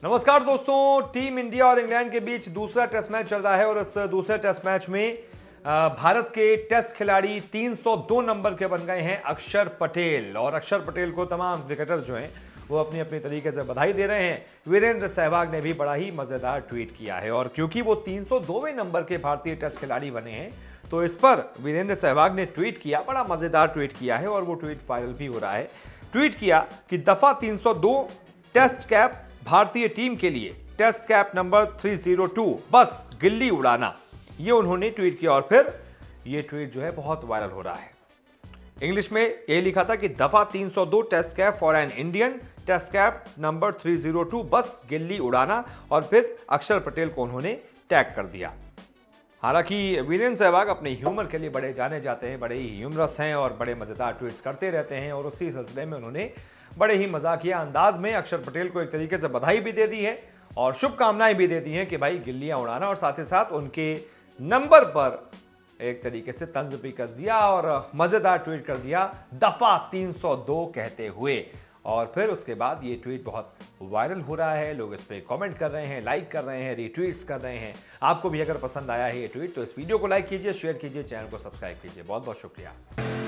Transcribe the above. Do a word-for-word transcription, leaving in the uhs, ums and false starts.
नमस्कार दोस्तों, team India और इंग्लैंड के बीच दूसरा टेस्ट मैच चल रहा है और इस दूसरे टेस्ट मैच में भारत के टेस्ट खिलाड़ी तीन सौ दो नंबर के बन गए हैं अक्षर पटेल। और अक्षर पटेल को तमाम क्रिकेटर जो हैं वो अपनी अपनी तरीके से बधाई दे रहे हैं। वीरेंद्र सहवाग ने भी बड़ा ही मजेदार ट्वीट किया है और क्योंकि वो तीन सौ दोवें नंबर के भारतीय टेस्ट खिलाड़ी बने हैं तो इस पर वीरेंद्र सहवाग ने ट्वीट किया, बड़ा मजेदार ट्वीट किया है और वो ट्वीट वायरल भी हो रहा है। ट्वीट किया कि दफा तीन सौ दो टेस्ट कैप भारतीय टीम के लिए, टेस्ट कैप नंबर तीन सौ दो, बस गिल्ली उड़ाना, ये उन्होंने ट्वीट किया और फिर ये ट्वीट जो है बहुत वायरल हो रहा है। इंग्लिश में ये लिखा था कि दफा तीन सौ दो test cap for an Indian, test cap number तीन सौ दो, बस गिल्ली उड़ाना, और फिर अक्षर पटेल को उन्होंने टैग कर दिया। हालांकि वीरेंद्र सहवाग अपने ह्यूमर के लिए बड़े जाने जाते हैं, बड़े ही ह्यूमरस हैं और बड़े मजेदार ट्वीट्स करते रहते हैं और उसी सिलसिले में उन्होंने बड़े ही मजाकिया अंदाज में अक्षर पटेल को एक तरीके से बधाई भी दे दी है और शुभकामनाएं भी दे दी हैं कि भाई गिल्लियां उड़ाना, और साथ ही साथ उनके नंबर पर एक तरीके से तंज भी कर दिया और मजेदार ट्वीट कर दिया दफा तीन सौ दो कहते हुए। और फिर उसके बाद ये ट्वीट बहुत वायरल हो रहा है, लोग इस पर कमेंट कर रहे हैं, लाइक कर रहे हैं, रीट्वीट्स कर रहे हैं। आपको भी अगर पसंद आया है ये ट्वीट तो इस वीडियो को लाइक कीजिए, शेयर कीजिए, चैनल को सब्सक्राइब कीजिए। बहुत बहुत शुक्रिया।